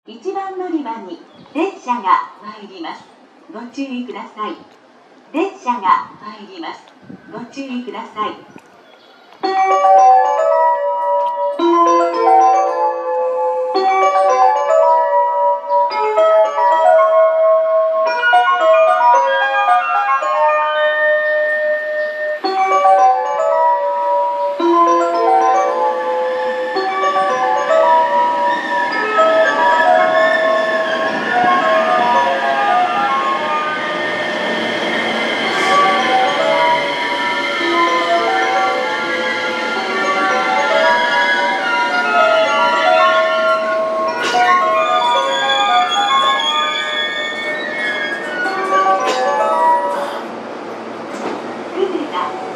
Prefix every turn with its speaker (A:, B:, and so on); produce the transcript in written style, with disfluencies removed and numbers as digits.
A: 1番乗り場に電車が参ります。ご注意ください。電車が参ります。ご注意ください。